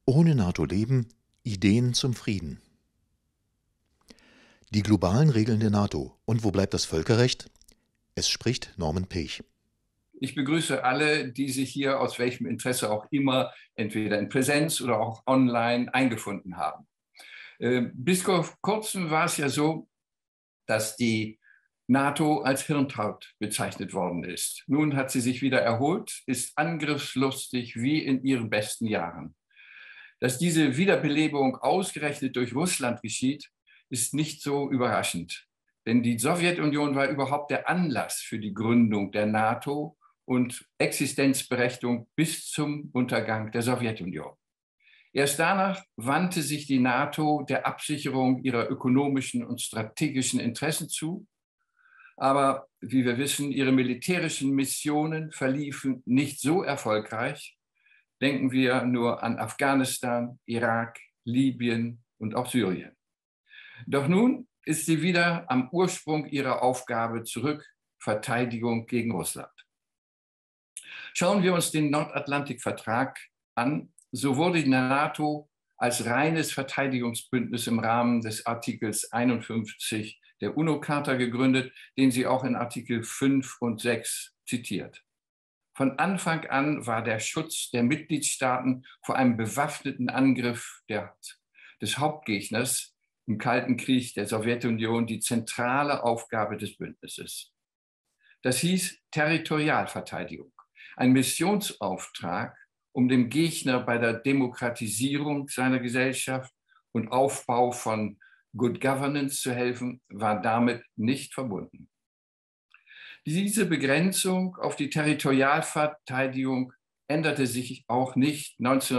Ohne NATO leben, Ideen zum Frieden. Die globalen Regeln der NATO. Und wo bleibt das Völkerrecht? Es spricht Norman Pilch. Ich begrüße alle, die sich hier aus welchem Interesse auch immer, entweder in Präsenz oder auch online, eingefunden haben. Bis vor kurzem war es ja so, dass die NATO als Hirntaut bezeichnet worden ist. Nun hat sie sich wieder erholt, ist angriffslustig wie in ihren besten Jahren. Dass diese Wiederbelebung ausgerechnet durch Russland geschieht, ist nicht so überraschend. Denn die Sowjetunion war überhaupt der Anlass für die Gründung der NATO und Existenzberechtigung bis zum Untergang der Sowjetunion. Erst danach wandte sich die NATO der Absicherung ihrer ökonomischen und strategischen Interessen zu. Aber wie wir wissen, ihre militärischen Missionen verliefen nicht so erfolgreich. Denken wir nur an Afghanistan, Irak, Libyen und auch Syrien. Doch nun ist sie wieder am Ursprung ihrer Aufgabe zurück, Verteidigung gegen Russland. Schauen wir uns den Nordatlantikvertrag an. So wurde die NATO als reines Verteidigungsbündnis im Rahmen des Artikels 51 der UNO-Charta gegründet, den sie auch in Artikel 5 und 6 zitiert. Von Anfang an war der Schutz der Mitgliedstaaten vor einem bewaffneten Angriff des Hauptgegners im Kalten Krieg der Sowjetunion die zentrale Aufgabe des Bündnisses. Das hieß Territorialverteidigung, ein Missionsauftrag, um dem Gegner bei der Demokratisierung seiner Gesellschaft und Aufbau von Good Governance zu helfen, war damit nicht verbunden. Diese Begrenzung auf die Territorialverteidigung änderte sich auch nicht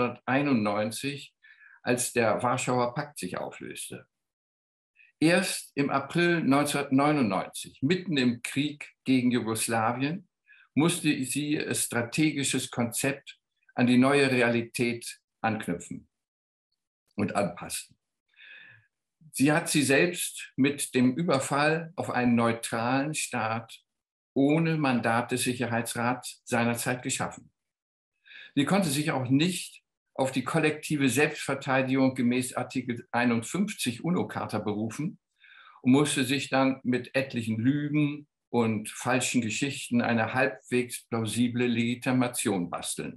1991, als der Warschauer Pakt sich auflöste. Erst im April 1999, mitten im Krieg gegen Jugoslawien, musste sie ihr strategisches Konzept an die neue Realität anknüpfen und anpassen. Sie hat sie selbst mit dem Überfall auf einen neutralen Staat ohne Mandat des Sicherheitsrats seinerzeit geschaffen. Sie konnte sich auch nicht auf die kollektive Selbstverteidigung gemäß Artikel 51 UNO-Charta berufen und musste sich dann mit etlichen Lügen und falschen Geschichten eine halbwegs plausible Legitimation basteln.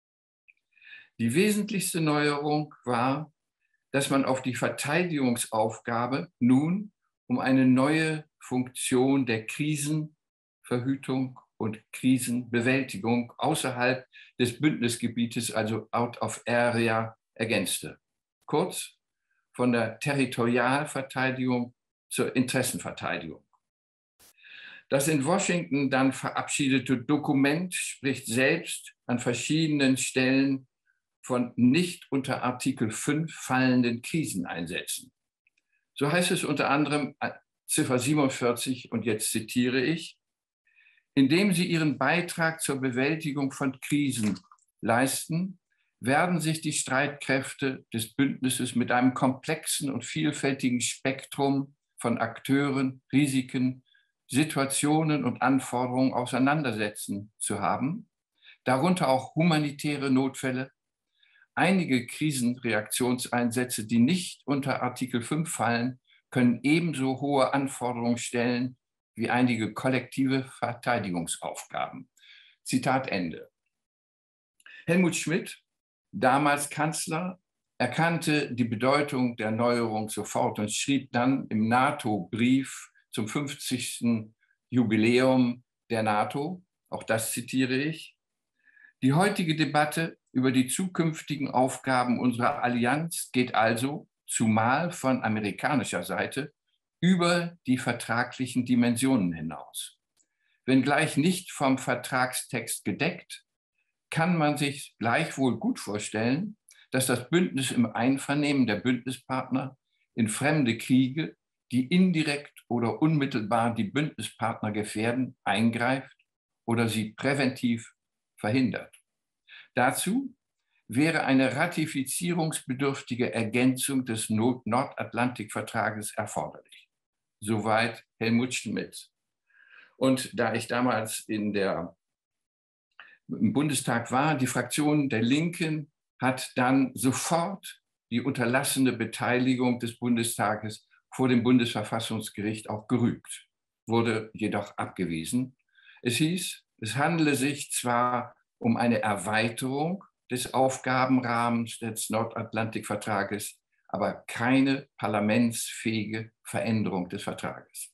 Die wesentlichste Neuerung war, dass man auf die Verteidigungsaufgabe nun um eine neue Funktion der Krisenverhütung und Krisenbewältigung außerhalb des Bündnisgebietes, also out of area, ergänzte. Kurz, von der Territorialverteidigung zur Interessenverteidigung. Das in Washington dann verabschiedete Dokument spricht selbst an verschiedenen Stellen von nicht unter Artikel 5 fallenden Kriseneinsätzen. So heißt es unter anderem Ziffer 47, und jetzt zitiere ich: Indem sie ihren Beitrag zur Bewältigung von Krisen leisten, werden sich die Streitkräfte des Bündnisses mit einem komplexen und vielfältigen Spektrum von Akteuren, Risiken, Situationen und Anforderungen auseinandersetzen zu haben, darunter auch humanitäre Notfälle, einige Krisenreaktionseinsätze, die nicht unter Artikel 5 fallen, können ebenso hohe Anforderungen stellen wie einige kollektive Verteidigungsaufgaben. Zitat Ende. Helmut Schmidt, damals Kanzler, erkannte die Bedeutung der Neuerung sofort und schrieb dann im NATO-Brief zum 50. Jubiläum der NATO, auch das zitiere ich: Die heutige Debatte über die zukünftigen Aufgaben unserer Allianz geht also, zumal von amerikanischer Seite, über die vertraglichen Dimensionen hinaus. Wenngleich nicht vom Vertragstext gedeckt, kann man sich gleichwohl gut vorstellen, dass das Bündnis im Einvernehmen der Bündnispartner in fremde Kriege, die indirekt oder unmittelbar die Bündnispartner gefährden, eingreift oder sie präventiv verhindert. Dazu wäre eine ratifizierungsbedürftige Ergänzung des Nordatlantikvertrages erforderlich. Soweit Helmut Schmidt. Und da ich damals im Bundestag war, die Fraktion der Linken hat dann sofort die unterlassene Beteiligung des Bundestages vor dem Bundesverfassungsgericht auch gerügt, wurde jedoch abgewiesen. Es hieß, es handele sich zwar um eine Erweiterung des Aufgabenrahmens des Nordatlantikvertrages, aber keine parlamentsfähige Veränderung des Vertrages.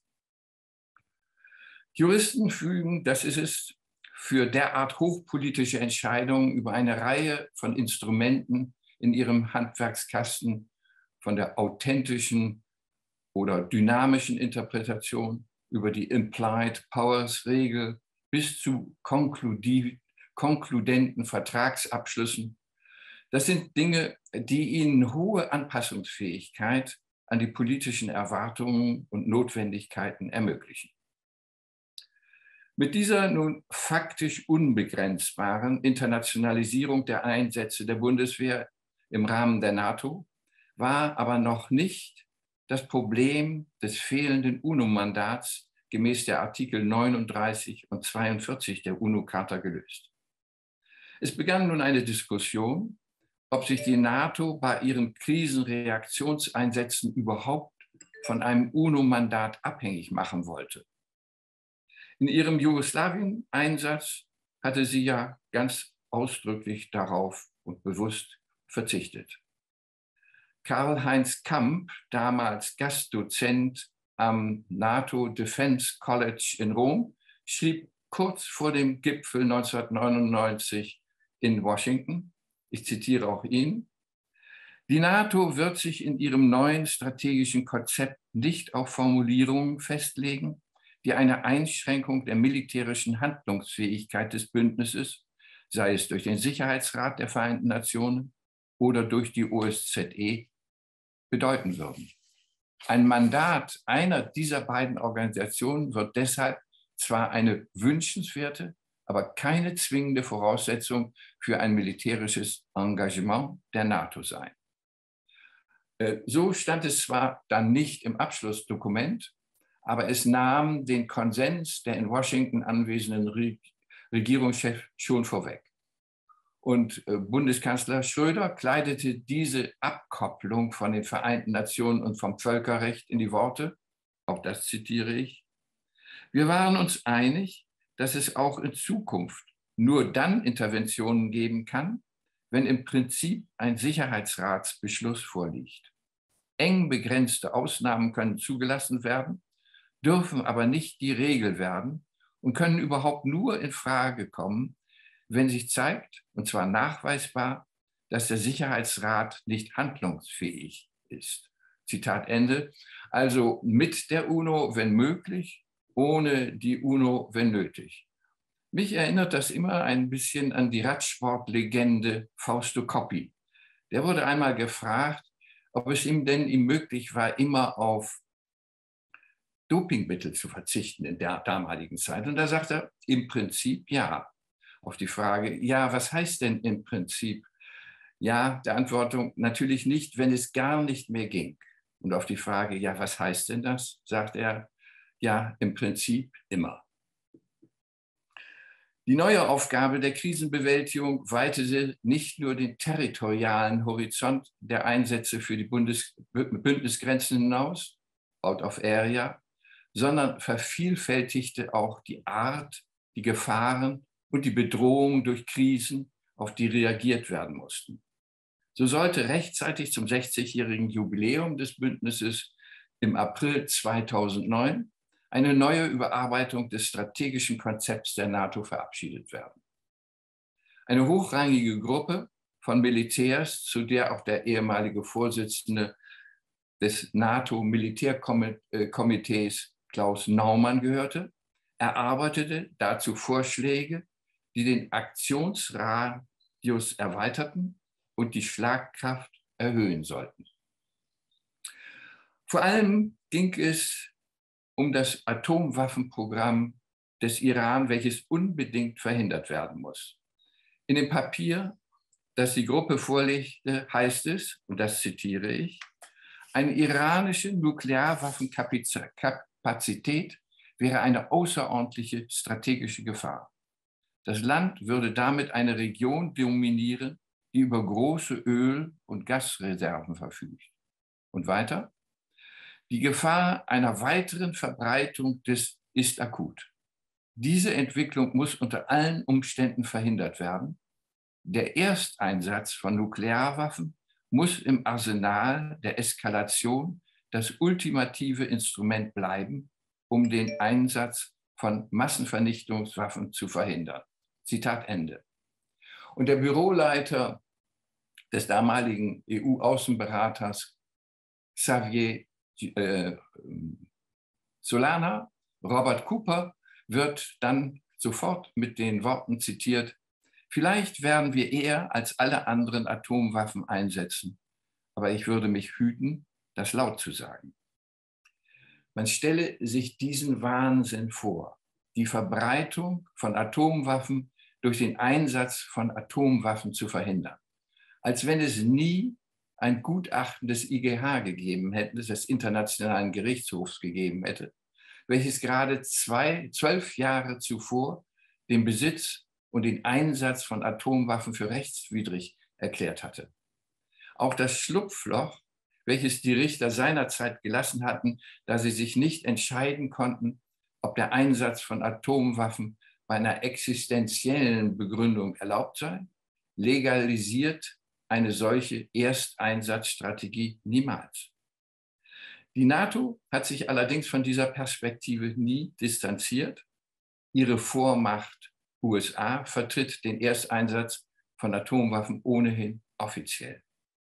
Juristen fügen, das ist es, für derart hochpolitische Entscheidungen über eine Reihe von Instrumenten in ihrem Handwerkskasten, von der authentischen oder dynamischen Interpretation über die Implied Powers Regel bis zu konkludenten Vertragsabschlüssen. Das sind Dinge, die ihnen hohe Anpassungsfähigkeit an die politischen Erwartungen und Notwendigkeiten ermöglichen. Mit dieser nun faktisch unbegrenzbaren Internationalisierung der Einsätze der Bundeswehr im Rahmen der NATO war aber noch nicht das Problem des fehlenden UNO-Mandats gemäß der Artikel 39 und 42 der UNO-Charta gelöst. Es begann nun eine Diskussion, ob sich die NATO bei ihren Krisenreaktionseinsätzen überhaupt von einem UNO-Mandat abhängig machen wollte. In ihrem Jugoslawien-Einsatz hatte sie ja ganz ausdrücklich darauf und bewusst verzichtet. Karl-Heinz Kamp, damals Gastdozent am NATO Defense College in Rom, schrieb kurz vor dem Gipfel 1999 in Washington, ich zitiere auch ihn: Die NATO wird sich in ihrem neuen strategischen Konzept nicht auf Formulierungen festlegen, die eine Einschränkung der militärischen Handlungsfähigkeit des Bündnisses, sei es durch den Sicherheitsrat der Vereinten Nationen oder durch die OSZE, bedeuten würden. Ein Mandat einer dieser beiden Organisationen wird deshalb zwar eine wünschenswerte, aber keine zwingende Voraussetzung für ein militärisches Engagement der NATO sein. So stand es zwar dann nicht im Abschlussdokument, aber es nahm den Konsens der in Washington anwesenden Regierungschefs schon vorweg. Und Bundeskanzler Schröder kleidete diese Abkopplung von den Vereinten Nationen und vom Völkerrecht in die Worte, auch das zitiere ich: Wir waren uns einig, dass es auch in Zukunft nur dann Interventionen geben kann, wenn im Prinzip ein Sicherheitsratsbeschluss vorliegt. Eng begrenzte Ausnahmen können zugelassen werden, dürfen aber nicht die Regel werden und können überhaupt nur in Frage kommen, wenn sich zeigt, und zwar nachweisbar, dass der Sicherheitsrat nicht handlungsfähig ist. Zitat Ende. Also mit der UNO, wenn möglich, ohne die UNO, wenn nötig. Mich erinnert das immer ein bisschen an die Radsportlegende Fausto Coppi. Der wurde einmal gefragt, ob es ihm möglich war, immer auf Dopingmittel zu verzichten in der damaligen Zeit. Und da sagt er, im Prinzip ja. Auf die Frage, ja, was heißt denn im Prinzip? Ja, der Antwortung, natürlich nicht, wenn es gar nicht mehr ging. Und auf die Frage, ja, was heißt denn das? Sagt er, ja, im Prinzip immer. Die neue Aufgabe der Krisenbewältigung weitete nicht nur den territorialen Horizont der Einsätze für die Bündnisgrenzen hinaus, out of area, sondern vervielfältigte auch die Art, die Gefahren und die Bedrohungen durch Krisen, auf die reagiert werden mussten. So sollte rechtzeitig zum 60-jährigen Jubiläum des Bündnisses im April 2009 eine neue Überarbeitung des strategischen Konzepts der NATO verabschiedet werden. Eine hochrangige Gruppe von Militärs, zu der auch der ehemalige Vorsitzende des NATO-Militärkomitees Klaus Naumann gehörte, erarbeitete dazu Vorschläge, die den Aktionsradius erweiterten und die Schlagkraft erhöhen sollten. Vor allem ging es um das Atomwaffenprogramm des Iran, welches unbedingt verhindert werden muss. In dem Papier, das die Gruppe vorlegte, heißt es, und das zitiere ich: Eine iranische Nuklearwaffenkapazität wäre eine außerordentliche strategische Gefahr. Das Land würde damit eine Region dominieren, die über große Öl- und Gasreserven verfügt. Und weiter, die Gefahr einer weiteren Verbreitung ist akut. Diese Entwicklung muss unter allen Umständen verhindert werden. Der Ersteinsatz von Nuklearwaffen muss im Arsenal der Eskalation das ultimative Instrument bleiben, um den Einsatz von Massenvernichtungswaffen zu verhindern. Zitat Ende. Und der Büroleiter des damaligen EU-Außenberaters Xavier Solana, Robert Cooper, wird dann sofort mit den Worten zitiert: Vielleicht werden wir eher als alle anderen Atomwaffen einsetzen, aber ich würde mich hüten, das laut zu sagen. Man stelle sich diesen Wahnsinn vor, die Verbreitung von Atomwaffen durch den Einsatz von Atomwaffen zu verhindern, als wenn es nie ein Gutachten des IGH gegeben hätte, des Internationalen Gerichtshofs gegeben hätte, welches gerade 12 Jahre zuvor den Besitz und den Einsatz von Atomwaffen für rechtswidrig erklärt hatte. Auch das Schlupfloch, welches die Richter seinerzeit gelassen hatten, da sie sich nicht entscheiden konnten, ob der Einsatz von Atomwaffen bei einer existenziellen Begründung erlaubt sei, legalisiert eine solche Ersteinsatzstrategie niemals. Die NATO hat sich allerdings von dieser Perspektive nie distanziert. Ihre Vormacht USA vertritt den Ersteinsatz von Atomwaffen ohnehin offiziell.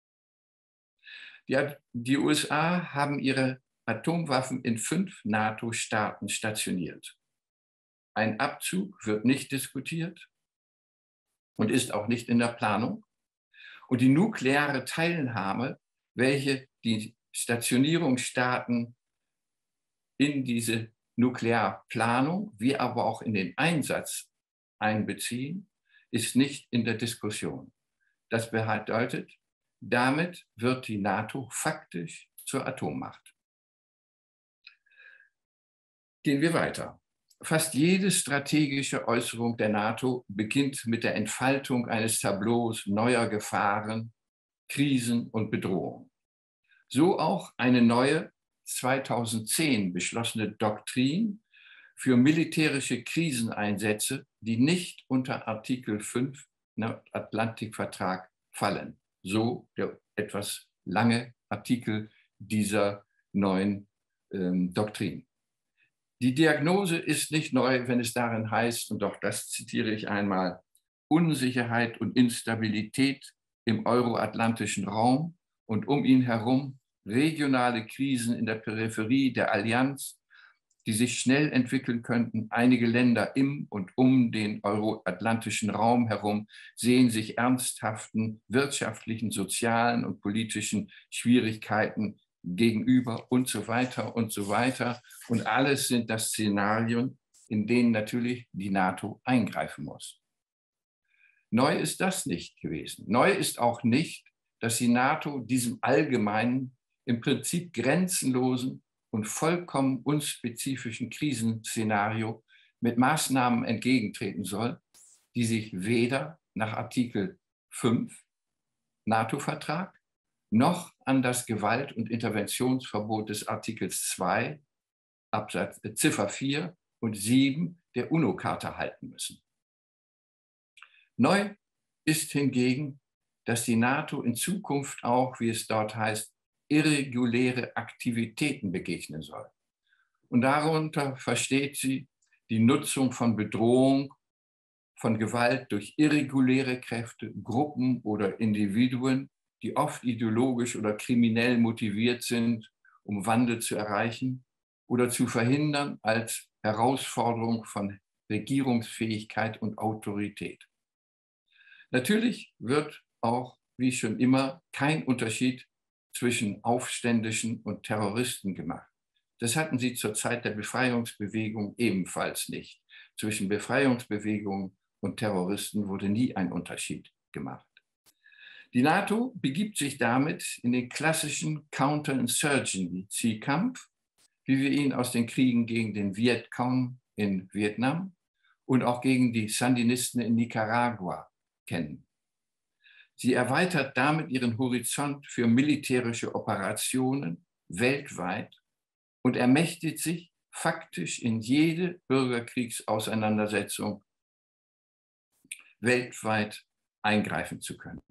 Die USA haben ihre Atomwaffen in 5 NATO-Staaten stationiert. Ein Abzug wird nicht diskutiert und ist auch nicht in der Planung. Und die nukleare Teilnahme, welche die Stationierungsstaaten in diese Nuklearplanung, wie aber auch in den Einsatz einbeziehen, ist nicht in der Diskussion. Das bedeutet, damit wird die NATO faktisch zur Atommacht. Gehen wir weiter. Fast jede strategische Äußerung der NATO beginnt mit der Entfaltung eines Tableaus neuer Gefahren, Krisen und Bedrohungen. So auch eine neue 2010 beschlossene Doktrin für militärische Kriseneinsätze, die nicht unter Artikel 5 Nordatlantikvertrag fallen. So der etwas lange Artikel dieser neuen Doktrin. Die Diagnose ist nicht neu, wenn es darin heißt, und doch das zitiere ich einmal: Unsicherheit und Instabilität im euroatlantischen Raum und um ihn herum, regionale Krisen in der Peripherie der Allianz, die sich schnell entwickeln könnten. Einige Länder im und um den euroatlantischen Raum herum sehen sich ernsthaften wirtschaftlichen, sozialen und politischen Schwierigkeiten gegenüber und so weiter und so weiter. Und alles sind das Szenarien, in denen natürlich die NATO eingreifen muss. Neu ist das nicht gewesen. Neu ist auch nicht, dass die NATO diesem allgemeinen, im Prinzip grenzenlosen und vollkommen unspezifischen Krisenszenario mit Maßnahmen entgegentreten soll, die sich weder nach Artikel 5 NATO-Vertrag noch an das Gewalt- und Interventionsverbot des Artikels 2, Ziffer 4 und 7 der UNO-Charta halten müssen. Neu ist hingegen, dass die NATO in Zukunft auch, wie es dort heißt, irreguläre Aktivitäten begegnen soll. Und darunter versteht sie die Nutzung von Bedrohung, von Gewalt durch irreguläre Kräfte, Gruppen oder Individuen, die oft ideologisch oder kriminell motiviert sind, um Wandel zu erreichen oder zu verhindern, als Herausforderung von Regierungsfähigkeit und Autorität. Natürlich wird auch, wie schon immer, kein Unterschied zwischen Aufständischen und Terroristen gemacht. Das hatten sie zur Zeit der Befreiungsbewegung ebenfalls nicht. Zwischen Befreiungsbewegungen und Terroristen wurde nie ein Unterschied gemacht. Die NATO begibt sich damit in den klassischen Counterinsurgency-Kampf, wie wir ihn aus den Kriegen gegen den Vietcong in Vietnam und auch gegen die Sandinisten in Nicaragua kennen. Sie erweitert damit ihren Horizont für militärische Operationen weltweit und ermächtigt sich faktisch in jede Bürgerkriegsauseinandersetzung weltweit eingreifen zu können.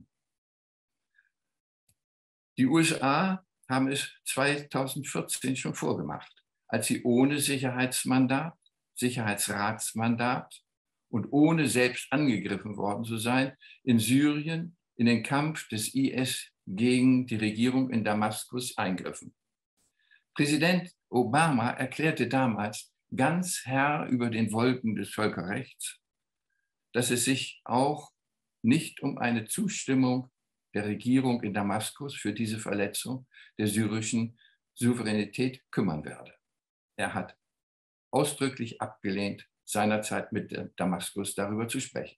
Die USA haben es 2014 schon vorgemacht, als sie ohne Sicherheitsmandat, Sicherheitsratsmandat und ohne selbst angegriffen worden zu sein, in Syrien in den Kampf des IS gegen die Regierung in Damaskus eingriffen. Präsident Obama erklärte damals, ganz Herr über den Wolken des Völkerrechts, dass es sich auch nicht um eine Zustimmung der Regierung in Damaskus für diese Verletzung der syrischen Souveränität kümmern werde. Er hat ausdrücklich abgelehnt, seinerzeit mit Damaskus darüber zu sprechen.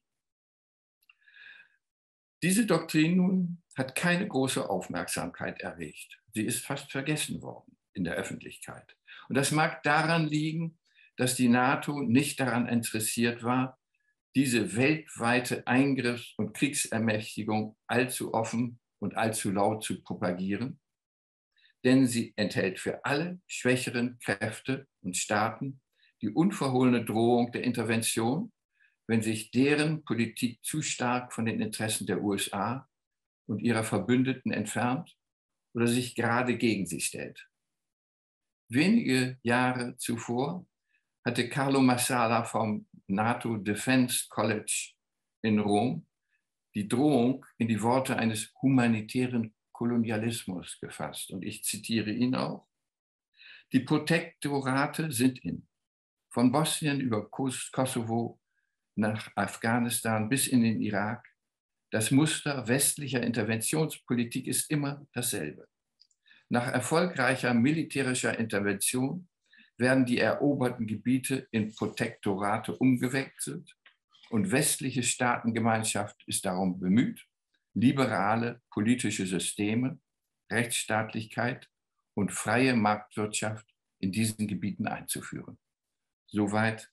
Diese Doktrin nun hat keine große Aufmerksamkeit erregt. Sie ist fast vergessen worden in der Öffentlichkeit. Und das mag daran liegen, dass die NATO nicht daran interessiert war, diese weltweite Eingriffs- und Kriegsermächtigung allzu offen und allzu laut zu propagieren, denn sie enthält für alle schwächeren Kräfte und Staaten die unverhohlene Drohung der Intervention, wenn sich deren Politik zu stark von den Interessen der USA und ihrer Verbündeten entfernt oder sich gerade gegen sie stellt. Wenige Jahre zuvor hatte Carlo Massala vom NATO Defense College in Rom die Drohung in die Worte eines humanitären Kolonialismus gefasst. Und ich zitiere ihn auch. Die Protektorate sind in. Von Bosnien über Kosovo nach Afghanistan bis in den Irak. Das Muster westlicher Interventionspolitik ist immer dasselbe. Nach erfolgreicher militärischer Intervention werden die eroberten Gebiete in Protektorate umgewechselt und westliche Staatengemeinschaft ist darum bemüht, liberale politische Systeme, Rechtsstaatlichkeit und freie Marktwirtschaft in diesen Gebieten einzuführen. Soweit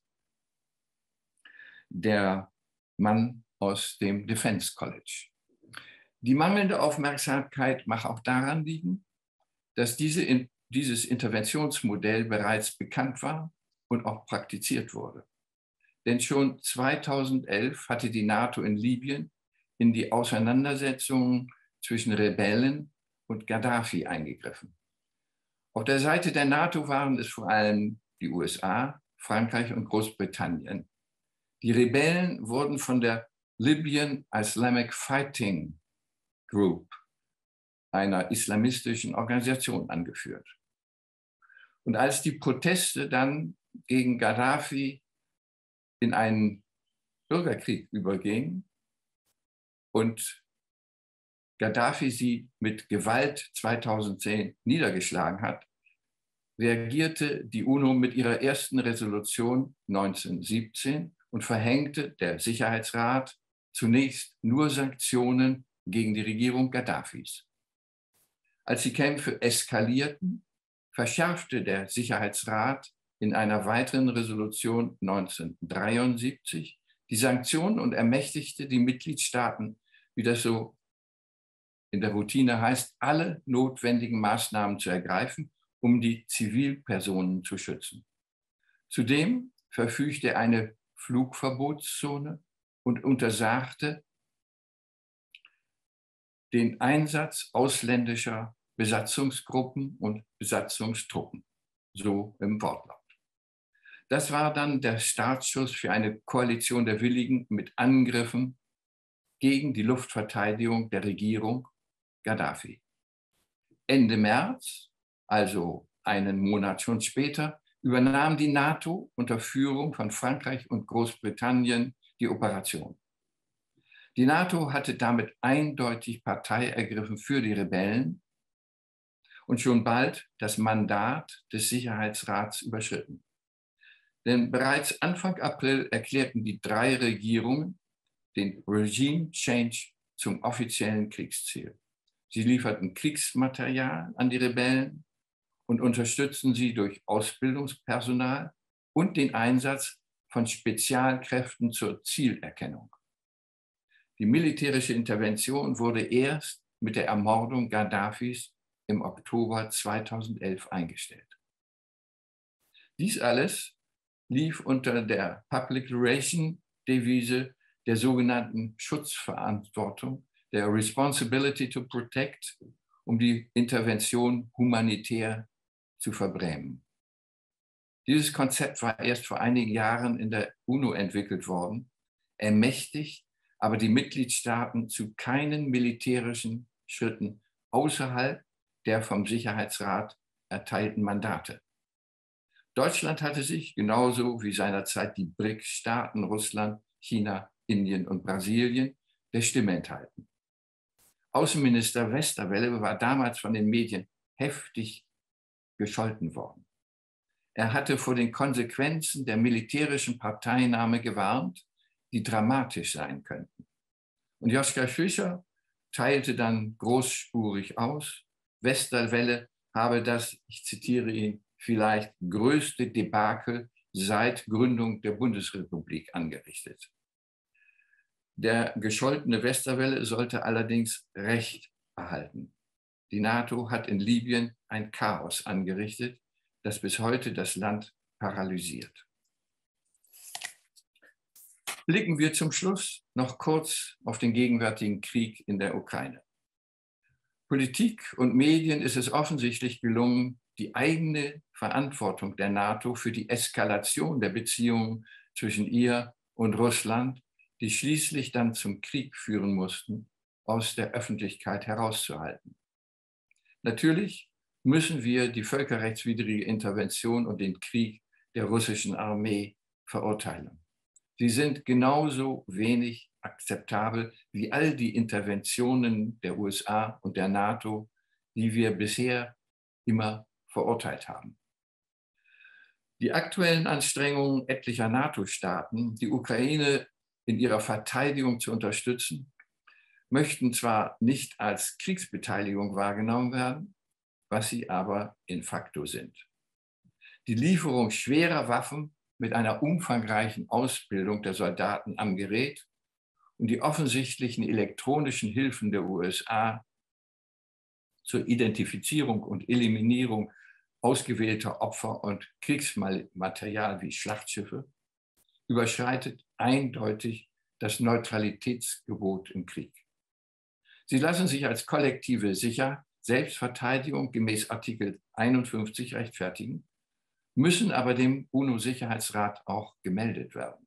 der Mann aus dem Defense College. Die mangelnde Aufmerksamkeit mag auch daran liegen, dass dieses Interventionsmodell bereits bekannt war und auch praktiziert wurde. Denn schon 2011 hatte die NATO in Libyen in die Auseinandersetzungen zwischen Rebellen und Gaddafi eingegriffen. Auf der Seite der NATO waren es vor allem die USA, Frankreich und Großbritannien. Die Rebellen wurden von der Libyan Islamic Fighting Group, einer islamistischen Organisation, angeführt. Und als die Proteste dann gegen Gaddafi in einen Bürgerkrieg übergingen und Gaddafi sie mit Gewalt 2010 niedergeschlagen hat, reagierte die UNO mit ihrer ersten Resolution 1917 und verhängte der Sicherheitsrat zunächst nur Sanktionen gegen die Regierung Gaddafis. Als die Kämpfe eskalierten, verschärfte der Sicherheitsrat in einer weiteren Resolution 1973 die Sanktionen und ermächtigte die Mitgliedstaaten, wie das so in der Routine heißt, alle notwendigen Maßnahmen zu ergreifen, um die Zivilpersonen zu schützen. Zudem verfügte er eine Flugverbotszone und untersagte den Einsatz ausländischer Besatzungsgruppen und Besatzungstruppen, so im Wortlaut. Das war dann der Startschuss für eine Koalition der Willigen mit Angriffen gegen die Luftverteidigung der Regierung Gaddafi. Ende März, also einen Monat schon später, übernahm die NATO unter Führung von Frankreich und Großbritannien die Operation. Die NATO hatte damit eindeutig Partei ergriffen für die Rebellen und schon bald das Mandat des Sicherheitsrats überschritten. Denn bereits Anfang April erklärten die 3 Regierungen den Regime Change zum offiziellen Kriegsziel. Sie lieferten Kriegsmaterial an die Rebellen und unterstützten sie durch Ausbildungspersonal und den Einsatz von Spezialkräften zur Zielerkennung. Die militärische Intervention wurde erst mit der Ermordung Gaddafis im Oktober 2011 eingestellt. Dies alles lief unter der Public Relation Devise der sogenannten Schutzverantwortung, der Responsibility to Protect, um die Intervention humanitär zu verbrämen. Dieses Konzept war erst vor einigen Jahren in der UNO entwickelt worden, ermächtigt aber die Mitgliedstaaten zu keinen militärischen Schritten außerhalb der vom Sicherheitsrat erteilten Mandate. Deutschland hatte sich, genauso wie seinerzeit die BRICS-Staaten Russland, China, Indien und Brasilien, der Stimme enthalten. Außenminister Westerwelle war damals von den Medien heftig gescholten worden. Er hatte vor den Konsequenzen der militärischen Parteinahme gewarnt, die dramatisch sein könnten. Und Joschka Fischer teilte dann großspurig aus, Westerwelle habe das, ich zitiere ihn, vielleicht größte Debakel seit Gründung der Bundesrepublik angerichtet. Der gescholtene Westerwelle sollte allerdings Recht behalten. Die NATO hat in Libyen ein Chaos angerichtet, das bis heute das Land paralysiert. Blicken wir zum Schluss noch kurz auf den gegenwärtigen Krieg in der Ukraine. Politik und Medien ist es offensichtlich gelungen, die eigene Verantwortung der NATO für die Eskalation der Beziehungen zwischen ihr und Russland, die schließlich dann zum Krieg führen mussten, aus der Öffentlichkeit herauszuhalten. Natürlich müssen wir die völkerrechtswidrige Intervention und den Krieg der russischen Armee verurteilen. Sie sind genauso wenig akzeptabel wie all die Interventionen der USA und der NATO, die wir bisher immer verurteilt haben. Die aktuellen Anstrengungen etlicher NATO-Staaten, die Ukraine in ihrer Verteidigung zu unterstützen, möchten zwar nicht als Kriegsbeteiligung wahrgenommen werden, was sie aber in facto sind. Die Lieferung schwerer Waffen mit einer umfangreichen Ausbildung der Soldaten am Gerät und die offensichtlichen elektronischen Hilfen der USA zur Identifizierung und Eliminierung ausgewählter Opfer und Kriegsmaterial wie Schlachtschiffe überschreitet eindeutig das Neutralitätsgebot im Krieg. Sie lassen sich als kollektive Selbstverteidigung gemäß Artikel 51 rechtfertigen, müssen aber dem UNO-Sicherheitsrat auch gemeldet werden.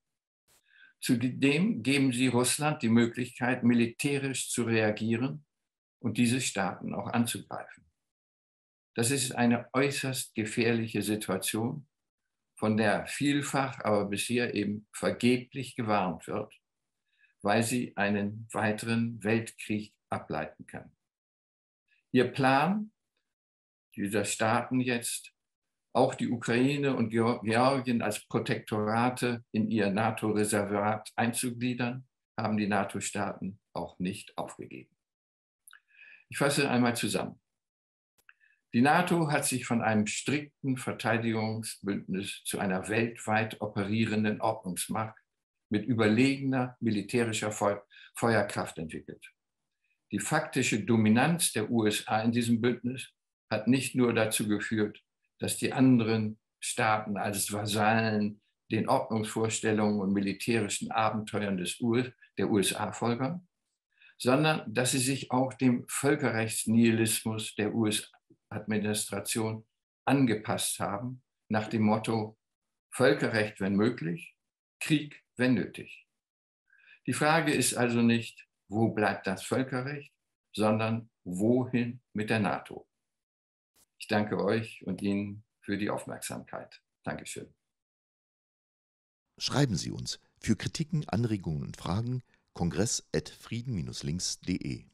Zudem geben sie Russland die Möglichkeit, militärisch zu reagieren und diese Staaten auch anzugreifen. Das ist eine äußerst gefährliche Situation, von der vielfach aber bisher eben vergeblich gewarnt wird, weil sie einen weiteren Weltkrieg ableiten kann. Ihr Plan dieser Staaten jetzt, auch die Ukraine und Georgien als Protektorate in ihr NATO-Reservat einzugliedern, haben die NATO-Staaten auch nicht aufgegeben. Ich fasse einmal zusammen. Die NATO hat sich von einem strikten Verteidigungsbündnis zu einer weltweit operierenden Ordnungsmacht mit überlegener militärischer Feuerkraft entwickelt. Die faktische Dominanz der USA in diesem Bündnis hat nicht nur dazu geführt, dass die anderen Staaten als Vasallen den Ordnungsvorstellungen und militärischen Abenteuern der USA folgern, sondern dass sie sich auch dem Völkerrechtsnihilismus der US-Administration angepasst haben, nach dem Motto Völkerrecht, wenn möglich, Krieg, wenn nötig. Die Frage ist also nicht, wo bleibt das Völkerrecht, sondern wohin mit der NATO. Ich danke euch und Ihnen für die Aufmerksamkeit. Dankeschön. Schreiben Sie uns für Kritiken, Anregungen und Fragen kongress@frieden-links.de.